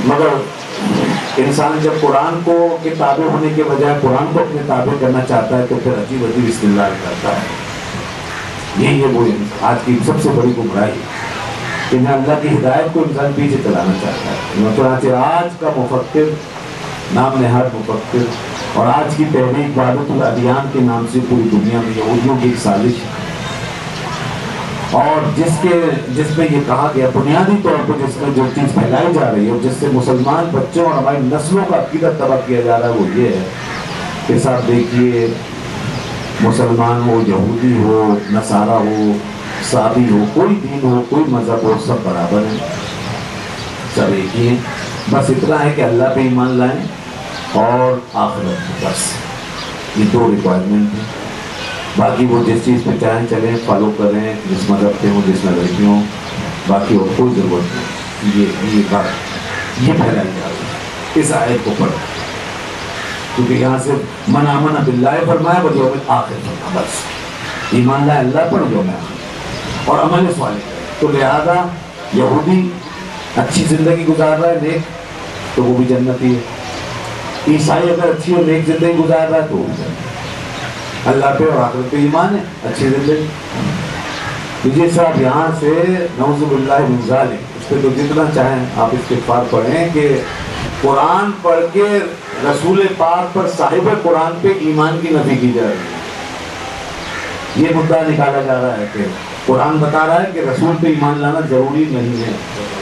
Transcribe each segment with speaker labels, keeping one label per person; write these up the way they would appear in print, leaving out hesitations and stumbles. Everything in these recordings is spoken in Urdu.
Speaker 1: مگر انسان جب قرآن کو کے تابع ہونے کے بجائے قرآن کو اپنے تابع کرنا چاہتا ہے تو پھر عجیب عجیب استدلال کرتا ہے. یہی ہے وہ آج کی سب سے بڑی گمراہی کہ جہاں اللہ کی ہدایت کو انسان پیچھے چلانا چاہتا ہے. چنانچہ آج کا مفکر، نام نہاد مفکر، اور آج کی تحریک وحدت الادیان کے نام سے پوری دنیا میں یہودیوں کی ایک سازش ہے، اور جس میں یہ کہا گیا بنیادی طور پر جس میں جو چیز پھیلائی جا رہی ہے اور جس سے مسلمان بچوں اور ہماری نسلوں کا عقیدہ تباہ کیا جا رہا ہے وہ یہ ہے کہ صاحب دیکھیے مسلمان ہو، یہودی ہو، نصارہ ہو، صابی ہو، کوئی دین ہو، کوئی مذہب ہو، سب برابر ہیں، سب ایک ہی ہیں. بس اتنا ہے کہ اللہ پہ ایمان لائیں اور آخرت، بس یہ دو ریکوائرمنٹ ہیں. باقی وہ جس چیز پہ چاہیں چلیں، فالو کریں، جس مذہب کے ہوں، جس نظر کی ہوں، باقی اور کوئی ضرورت نہیں. یہ بات یہ پھیلائی جا رہی ہے. اس آیت کو پڑھیں کیونکہ یہاں سے من آمن باللہ فرمایا والیوم الآخر فرمایا، بس ایمان لائے اللہ پر، یوم آخر اور عمل صالح. تو لہذا یہودی اچھی زندگی گزار رہا ہے نیک تو وہ بھی جنتی ہے، عیسائی اگر اچھی اور نیک زندگی گزار رہا ہے تو وہ بھی جنتی ہے. اللہ پہ اور آخرت پہ ایمان ہے، اچھی زندگی. تجھے صاحب یہاں سے نعوذ باللہ من ذالک، اس پہ تو جتنا چاہیں آپ استغفار پڑھیں کہ قرآن پڑھ کے رسول پاک پر صاحب قرآن پہ ایمان کی نفی کی جا رہی ہے. یہ مدعا نکالا جا رہا ہے کہ قرآن بتا رہا ہے کہ رسول پہ ایمان لانا ضروری نہیں ہے،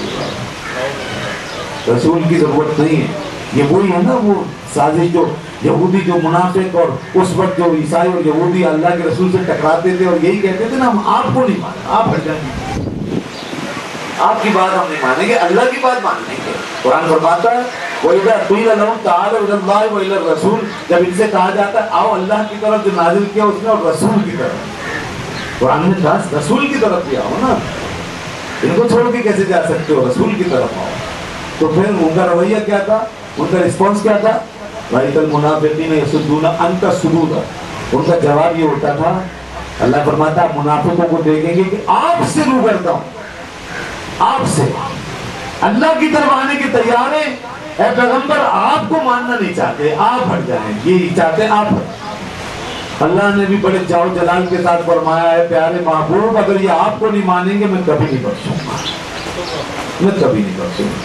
Speaker 1: رسول کی ضرورت نہیں ہے. یہ وہی ہے نا وہ سازش جو یہودی، جو منافق اور اس وقت جو عیسائی اور یہودی اللہ کے رسول سے ٹکراتے تھے اور یہی کہتے تھے نا ہم آپ کو نہیں مانیں، آپ ہٹ جائیں گے، آپ کی بات ہم نہیں مانیں گے، اللہ کی بات مان لیں گے. قرآن فرماتا ہے وَإِذَا قِيلَ لَهُمْ تَعَالَوْا إِلَى اللَّهِ وَإِلَى الرَّسُولِ، جب ان سے کہا جاتا ہے آؤ اللہ کی طرف جو نازل کیا اس نے اور رسول کی طرف، قرآن میں کہا رسول کی طرف بھی آؤ نا، ان کو چھوڑ کے کیسے جا سکتے ہو، رسول کی طرف آؤ. تو پھر ان کا رویہ کیا تھا، ان کا رسپانس کیا تھا، رَأَيْتَ الْمُنَافِقِينَ يَصُدُّونَ عَنْكَ صُدُودًا. ان کا جواب یہ ہوتا تھا، اللہ فرماتا ہے منافقوں کو دیکھیں گے کہ آپ سے رو کرتا ہوں، آپ سے اللہ کی طرف آنے کے تیار ہیں، اے پیغمبر آپ کو ماننا نہیں چاہتے، آپ ہٹ جائیں، یہ چاہتے ہیں آپ ہٹ. اللہ نے بھی بڑے جاؤ جلال کے ساتھ فرمایا ہے پیارے محبوب اگر یہ آپ کو نہیں مانیں گے میں کبھی نہیں بخشوں گا، میں کبھی نہیں بخشوں گا.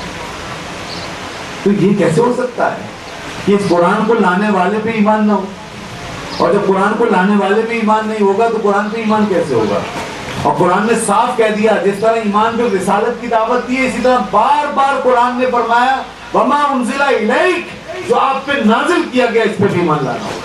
Speaker 1: تو یہ کیسے ہو سکتا ہے کہ اس قرآن کو لانے والے پہ ایمان نہ ہو، اور جب قرآن کو لانے والے پہ ایمان نہیں ہوگا تو قرآن پہ ایمان کیسے ہوگا. اور قرآن نے صاف کہہ دیا جس طرح ایمان پہ رسالت کی دعوت دی ہے اسی طرح بار بار قرآن نے فرمایا وما انزل الیک، جو آپ پہ نازل کیا گیا اس پہ بھی ایمان لانا ہوگا.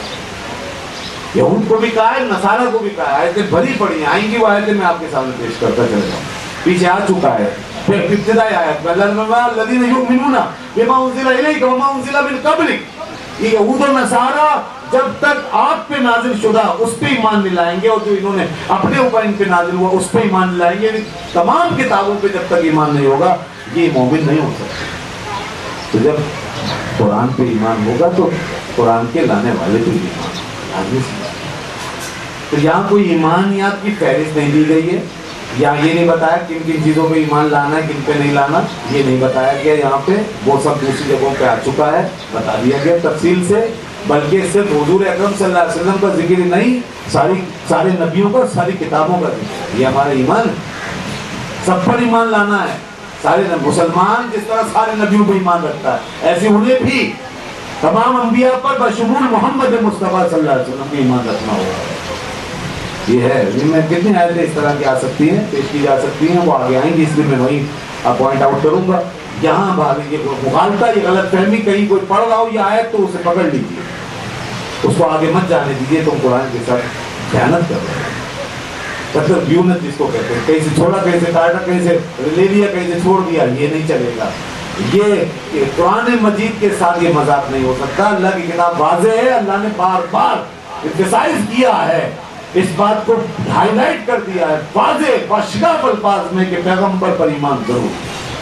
Speaker 1: یہود کو بھی کہا ہے، نصارہ کو بھی کہا ہے. آیتیں بھری پڑی ہیں، آئیں گی وہ آیتیں میں آپ کے سامنے پیش کرتا چلے جاؤں، پیچھے آ چکا ہے. پھر ابتدائی آیت میں الذین یؤمنون بما انزل الیک وما انزل من قبلک، یہ یہود و نصارہ جب تک آپ پہ نازل شدہ اس پہ ایمان نہیں لائیں گے اور جو انہوں نے اپنے اوپر ان پہ نازل ہوا اس پہ ایمان نہیں لائیں گے، تمام کتابوں پہ جب تک ایمان نہیں ہوگا یہ مومن نہیں ہو سکتے. تو جب قرآن پہ ایمان ہوگا تو قرآن کے لانے والے پہ ایمان لازمی سی بات. تو یہاں کوئی ایمانیات کی فہرست نہیں دی گئی ہے، یا یہ نہیں بتایا کن کن چیزوں پہ ایمان لانا ہے کن پہ نہیں لانا، یہ نہیں بتایا گیا. یہاں پہ وہ سب دوسری جگہوں پہ آ چکا ہے، بتا دیا گیا تفصیل سے. بلکہ صرف حضور اکرم صلی اللہ علیہ وسلم کا ذکر ہی نہیں، سارے نبیوں کا، ساری کتابوں کا ذکر. یہ ہمارا ایمان ہے، سب پر ایمان لانا ہے. سارے مسلمان جس طرح سارے نبیوں پہ ایمان رکھتا ہے ایسے انہیں بھی تمام انبیاء پر بشمول محمد مصطفیٰ صلی اللہ علیہ وسلم پہ ایمان رکھنا ہوگا. یہ ہے جن میں کتنی آیتیں اس طرح کی آ سکتی ہیں، پیش کی جا سکتی ہیں، وہ آگے آئیں گی، اس لیے میں وہی پوائنٹ آؤٹ کروں گا. یہاں یہ مغالطہ، یہ غلط فہمی، کہیں کوئی پڑھ رہا ہو یہ آیت تو اسے پکڑ لیجیے، اس کو آگے مت جانے دیجیے، تم قرآن کے ساتھ خیانت کر رہے ہیں. مطلب بیونت جس کو کہتے ہیں، کہیں سے چھوڑا، کہیں سے کاٹا، کہیں سے لے لیا، کہیں سے چھوڑ دیا، یہ نہیں چلے گا. یہ قرآن مجید کے ساتھ یہ مذاق نہیں ہو سکتا. اللہ کی کتاب واضح ہے، اللہ نے بار بار emphasize کیا ہے، اس بات کو ہائی لائٹ کر دیا ہے واضح باشگاف الفاظ میں کہ پیغمبر پر ایمان ضرور.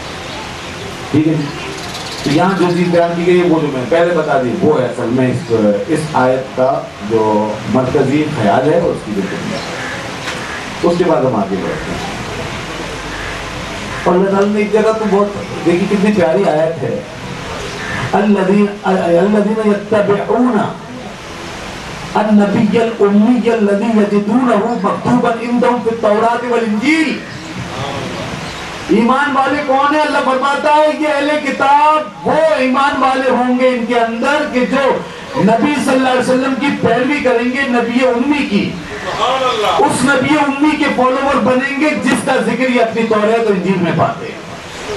Speaker 1: ٹھیک ہے. تو یہاں جو چیز بیان کی گئی ہے وہ جو میں پہلے بتا دی وہ ہے اصل میں اس آیت کا جو مرکزی خیال ہے اور اس کی جو بنیاد ہے. اس کے بعد ہم آگے بڑھتے ہیں. اور اللہ تعالیٰ نے ایک جگہ تو بہت دیکھی کتنی پیاری آیت ہے، الذین یتبعون النبی الامی الذی یجدونہ مکتوبا عندہم فی التوراۃ والانجیل۔ ایمان والے کون ہیں؟ اللہ فرماتا ہے یہ اہل کتاب وہ ایمان والے ہوں گے ان کے اندر کہ جو نبی صلی اللہ علیہ وسلم کی پیروی کریں گے، نبی امی کی، اس نبی امی کے فالوور بنیں گے جس کا ذکر یہ اپنی توریت اور انجیل میں پاتے ہیں،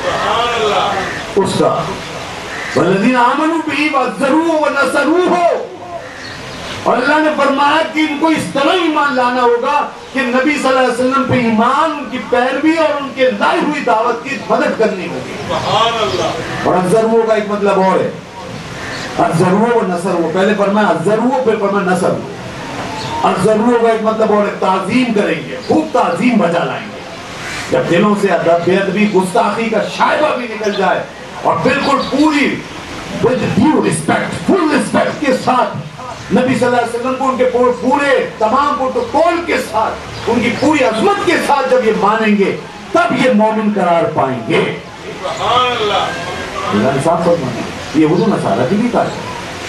Speaker 1: اس کا والذین آمنوا بہ وعزروہ ونصروہ۔ اور اللہ نے فرمایا کہ ان کو اس طرح ایمان لانا ہوگا کہ نبی صلی اللہ علیہ وسلم پہ ایمان، ان کی پیروی اور ان کے لائی ہوئی دعوت کی مدد کرنی ہوگی۔ سبحان اللہ۔ اور عزروہ کا ایک مطلب اور ہے، عزروہ و نصروہ، پہلے فرمایا عزروہ پھر فرمایا نصروہ۔ عزروہ کا ایک مطلب اور ہے تعظیم کریں گے، خوب تعظیم بجا لائیں گے۔ جب دلوں سے بے ادبی گستاخی کا شائبہ بھی نکل جائے اور بالکل پوری with due respect، full respect کے ساتھ نبی صلی اللہ علیہ وسلم کو ان کے پورے تمام پروٹوکول کے ساتھ، ان کی پوری عظمت کے ساتھ جب یہ مانیں گے تب یہ مومن قرار پائیں گے۔ سبحان اللہ۔ اللہ نے صاف فرمایا، یہ یہود و نصارہ کی بھی کہا ہے،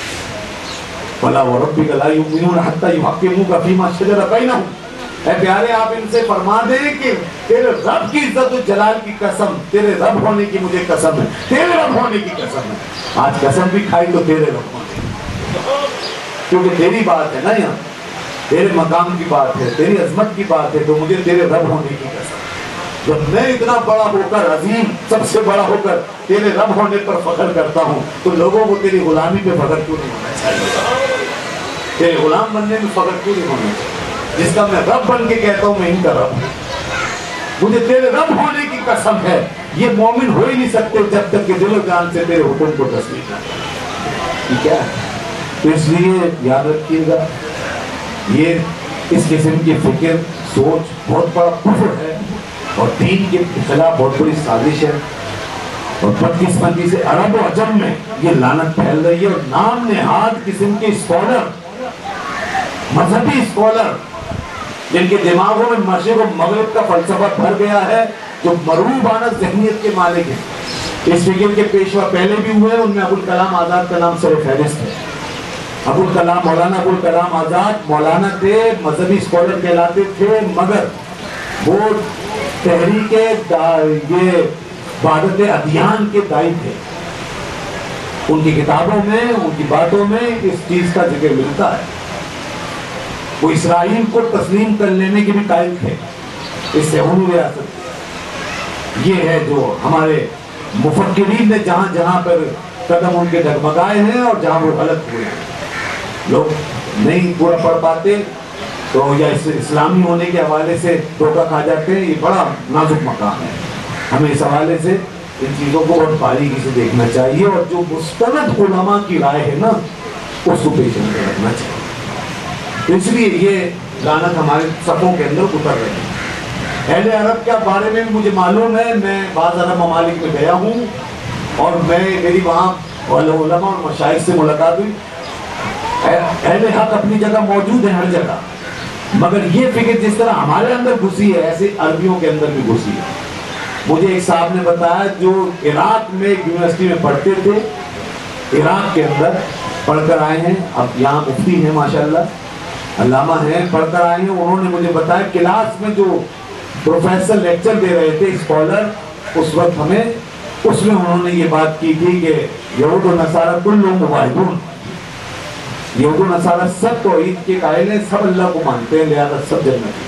Speaker 1: فَلَا وَرَبِّكَ لَا يُؤْمِنُونَ حَتَّى يُحَكِّمُوكَ فِيمَا شَجَرَ بَيْنَهُمْ۔ اے پیارے آپ ان سے فرما دیں کہ تیرے رب کی عزت و جلال کی قسم، تیرے رب ہونے کی مجھے قسم ہے، تیرے رب ہونے کی قسم ہے۔ آج قسم بھی کھائی تو تیرے رب ہونے کی، کیونکہ تیری بات ہے نا، یہاں تیرے مقام کی بات ہے، تیری عظمت کی بات ہے، تو مجھے تیرے رب ہونے کی قسم۔ جب میں اتنا بڑا ہو کر، عظیم سب سے بڑا ہو کر تیرے رب ہونے پر فخر کرتا ہوں تو لوگوں کو تیری غلامی پہ فخر کیوں نہیں ہونا چاہیے؟ تیرے غلام بننے میں فخر کیوں نہیں ہونا چاہیے؟ جس کا میں رب بن کے کہتا ہوں میں ان کا رب ہوں، مجھے تیرے رب ہونے کی قسم ہے۔ یہ مومن ہو ہی نہیں سکتے جب تک کہ دل و جان سے تیرے حکم کو تسلیم نہ کریں۔ ٹھیک ہے؟ تو اس لیے یاد رکھیے گا، یہ اس قسم کی فکر سوچ بہت بڑا کفر ہے اور دین کے خلاف بہت بڑی سازش ہے، اور بدقسمتی سے عرب و عجم میں یہ لعنت پھیل رہی ہے۔ اور نام نہاد قسم کے اسکالر، مذہبی اسکالر، جن کے دماغوں میں مشرق و مغرب کا فلسفہ بھر گیا ہے، جو مروبانہ ذہنیت کے مالک ہیں، اس فکر کے پیشوا پہلے بھی ہوئے، ان میں ابوالکلام آزاد کا نام سر فہرست ہے۔ ابوالکلام، مولانا ابوالکلام آزاد مولانا تھے، مذہبی اسکالر کہلاتے تھے، مگر وہ تحریک یہ وحدت ادیان کے دائی تھے۔ ان کی کتابوں میں، ان کی باتوں میں اس چیز کا ذکر ملتا ہے۔ وہ اسرائیل کو تسلیم کر لینے کے بھی قائل تھے، اس سے انہوں ریاست۔ یہ ہے جو ہمارے مفکرین نے جہاں جہاں پر قدم ان کے ڈگمگائے ہیں اور جہاں وہ غلط ہوئے ہیں، لوگ نہیں پورا پڑھ پاتے تو یا اسلامی ہونے کے حوالے سے دھوکہ کھا جاتے ہیں۔ یہ بڑا نازک مقام ہے، ہمیں اس حوالے سے ان چیزوں کو بہت باریکی سے دیکھنا چاہیے، اور جو مستند علماء کی رائے ہے نا اس کو پیش نظر رکھنا چاہیے۔ اس لیے یہ لعنت ہمارے صفوں کے اندر اتر رہی ہے۔ اہل عرب کے بارے میں مجھے معلوم ہے، میں بعض عرب ممالک میں گیا ہوں اور میری وہاں علماء اور مشائخ سے ملاقات ہوئی۔ اہل حق اپنی جگہ موجود ہیں ہر جگہ، مگر یہ فکر جس طرح ہمارے اندر گھسی ہے ایسے عربیوں کے اندر بھی گھسی ہے۔ مجھے ایک صاحب نے بتایا جو عراق میں ایک یونیورسٹی میں پڑھتے تھے، عراق کے اندر پڑھ کر آئے ہیں، اب یہاں مفتی ہیں ماشاءاللہ، علامہ ہیں، پڑھ کر آئے ہیں۔ انہوں نے مجھے بتایا کلاس میں جو پروفیسر لیکچر دے رہے تھے اسکالر، اس وقت ہمیں اس میں انہوں نے یہ بات کی تھی کہ یہود و نصارہ کلہم واحدون، یہود و نصارہ سب توحید کے قائل ہیں، سب اللہ کو مانتے ہیں، لہذا سب جنتی۔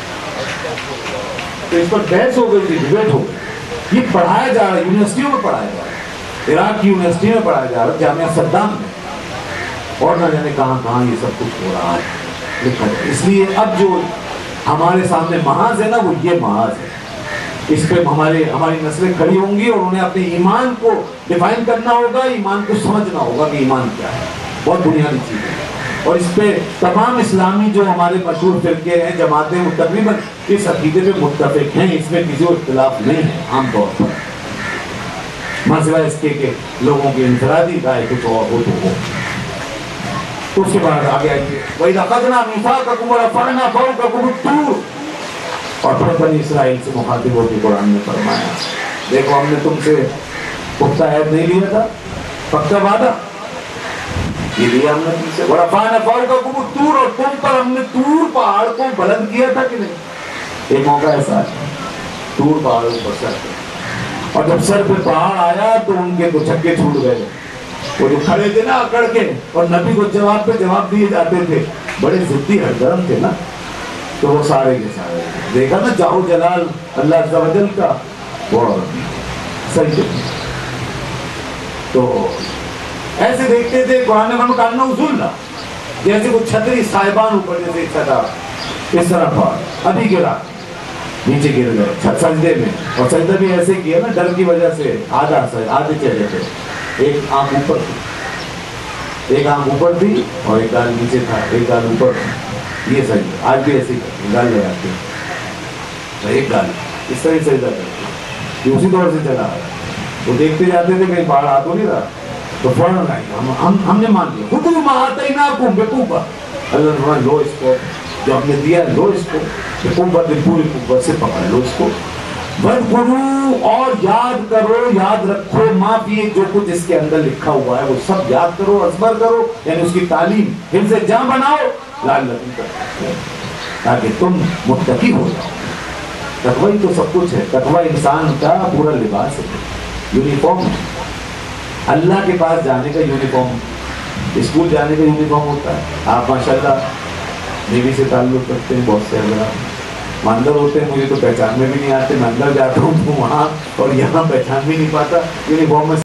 Speaker 1: تو اس پر بحث ہو گئی تھی، ڈیبیٹ ہو گئی۔ یہ پڑھایا جا رہا ہے، یونیورسٹیوں میں پڑھایا جا رہا ہے، عراق کی یونیورسٹی میں پڑھایا جا رہا ہے، جامعہ صدام میں، اور نہ جانے کہاں کہاں یہ سب کچھ ہو رہا ہے۔ اس لیے اب جو ہمارے سامنے محاذ ہے نا وہ یہ محاذ ہے، اس پہ ہماری نسلیں کھڑی ہوں گی اور انہیں اپنے ایمان کو ڈیفائن کرنا ہوگا، ایمان کو سمجھنا ہوگا کہ ایمان کیا ہے، بہت بنیادی چیز ہے۔ اور اس پہ تمام اسلامی جو ہمارے مشہور فرقے ہیں، جماعتیں، تقریباً اس عقیدے پہ متفق ہیں، اس میں کسی کو اختلاف نہیں ہے عام طور پر، مسئلہ اس کے کہ لوگوں کی انفرادی رائے کچھ اور ہو تو ہو۔ اس کے بعد آگے آئیے، وَإِذَا أَخَذْنَا مِيثَاقَكُمْ وَرَفَعْنَا فَوْقَكُمُ الطُّورَ، اور پھر بنی اسرائیل سے مخاطب ہوتے قرآن نے فرمایا دیکھو ہم نے تم سے پختہ عہد نہیں لیا تھا، پختہ وعدہ یہ لیا ہم نے تم سے، ورفعنا فوقکم الطور، اور تم پر ہم نے طور پہاڑ کو بلند کیا تھا کہ نہیں؟ ایک موقع ایسا ہے طور پہاڑ پر سر پہ، اور جب سر پہ پہاڑ آیا تو ان کے دو چھکے چھوٹ گئے، وہ جو کھڑے تھے نا اکڑ کے، اور نبی کو جواب پہ جواب دیے جاتے تھے، بڑے ضدی ہردرم تھے نا، تو وہ سارے کے سارے دیکھا نا جاؤ جلال اللہ عز و جل کا، وہ سجدے تو ایسے دیکھتے تھے قرآن میں کہنا ذلہ، جیسے وہ چھتری صاحبان اوپر جیسے چھتا اس طرح پار ابھی گرا نیچے گر گئے سجدے میں، اور سجدہ بھی ایسے کیا نا ڈر کی وجہ سے آدھے چہرے پہ، ایک آنکھ اوپر تھی اور ایک گال نیچے تھا، ایک گال اوپر تھا، یہ سجدہ آج بھی ایسے کرتے گال لگاتے ہیں، ایک گال اس طرح سجدہ کرتے ہیں، یہ اسی دور سے چلا ہے، وہ دیکھتے جاتے تھے کہیں باہر آ تو نہیں رہا تو فوراً ہم نے مان لیا خود بھی مہارتے نہ بے قوت، اللہ نے لو اس کو جو ہم نے دیا لو اس کو قوت پوری قوت سے پکڑ لو اس کو، وَاذْكُرُوا اور یاد کرو یاد رکھو ما فیہ جو کچھ اس کے اندر لکھا ہوا ہے وہ سب یاد کرو ازبر کرو، یعنی اس کی تعلیم حفظ جاں بناؤ لعلکم تتقون تاکہ تم متقی ہو جاؤ۔ تقوی تو سب کچھ ہے، تقوی انسان کا پورا لباس ہے، یونیفارم ہے، اللہ کے پاس جانے کا یونیفارم، اسکول جانے کا یونیفارم ہوتا ہے۔ آپ ماشاءاللہ نیوی سے تعلق رکھتے ہیں، بہت سے حضرات اندر ہوتے ہیں، مجھے تو پہچان میں بھی نہیں آتے، میں اندر جاتا ہوں تو وہاں اور یہاں پہچان بھی نہیں پاتا یونیفارم میں